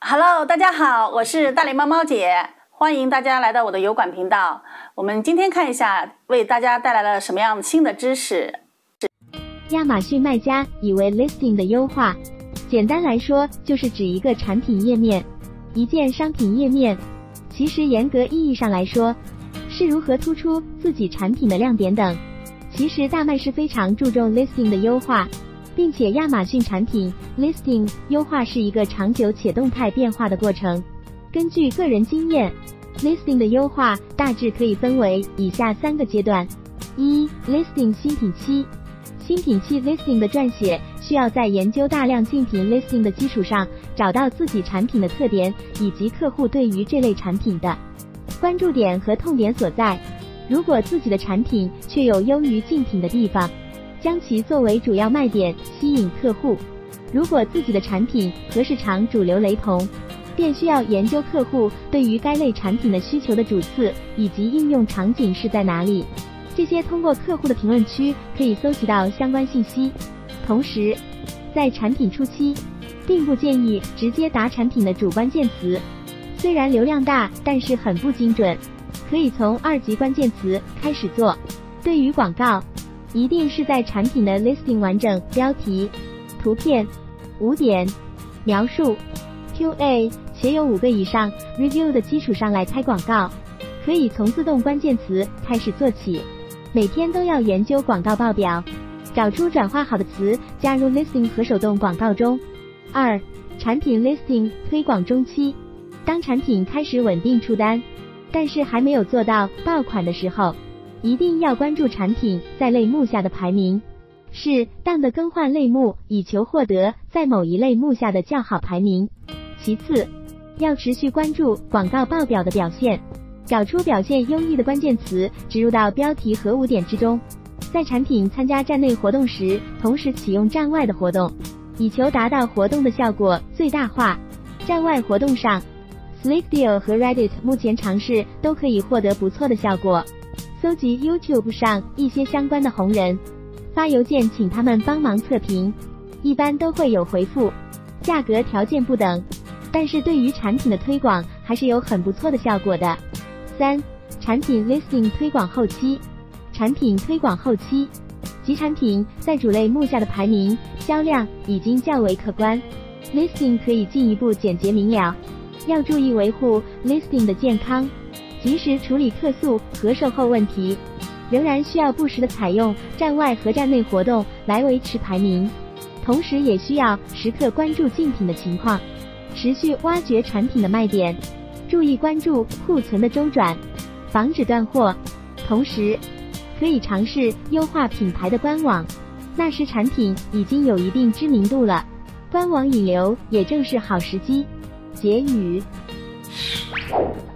Hello， 大家好，我是大脸猫猫姐，欢迎大家来到我的油管频道。我们今天看一下，为大家带来了什么样新的知识。 亚马逊卖家以为 listing 的优化，简单来说就是指一个产品页面，一键商品页面。其实严格意义上来说，是如何突出自己产品的亮点等。其实大麦是非常注重 listing 的优化，并且亚马逊产品 listing 优化是一个长久且动态变化的过程。根据个人经验， listing 的优化大致可以分为以下3个阶段。1. listing 新品期。新品期 listing 的撰写需要在研究大量竞品 listing 的基础上，找到自己产品的特点以及客户对于这类产品的关注点和痛点所在。如果自己的产品却有优于竞品的地方，将其作为主要卖点吸引客户。如果自己的产品和市场主流雷同，便需要研究客户对于该类产品的需求的主次以及应用场景是在哪里。这些通过客户的评论区可以搜集到相关信息。同时，在产品初期，并不建议直接打产品的主关键词，虽然流量大，但是很不精准，可以从2级关键词开始做。对于广告，一定是在产品的 listing 完整标题、图片、5点、描述、QA 且有5个以上 review 的基础上来开广告。可以从自动关键词开始做起，每天都要研究广告报表，找出转化好的词加入 listing 和手动广告中。2. 产品 listing 推广中期。当产品开始稳定出单，但是还没有做到爆款的时候，一定要关注产品在类目下的排名，适当的更换类目，以求获得在某一类目下的较好排名。其次，要持续关注广告报表的表现，找出表现优异的关键词植入到标题和5点之中。在产品参加站内活动时，同时启用站外的活动，以求达到活动的效果最大化。站外活动上， Slickdeal 和 Reddit 目前尝试都可以获得不错的效果。搜集 YouTube 上一些相关的红人，发邮件请他们帮忙测评，一般都会有回复。价格条件不等，但是对于产品的推广还是有很不错的效果的。3. 产品 listing 推广后期。产品推广后期，即产品在主类目下的排名、销量已经较为可观， listing 可以进一步简洁明了。要注意维护 listing 的健康，及时处理客诉和售后问题，仍然需要不时的采用站外和站内活动来维持排名，同时也需要时刻关注竞品的情况，持续挖掘产品的卖点，注意关注库存的周转，防止断货。同时，可以尝试优化品牌的官网，那时产品已经有一定知名度了，官网引流也正是好时机。结语。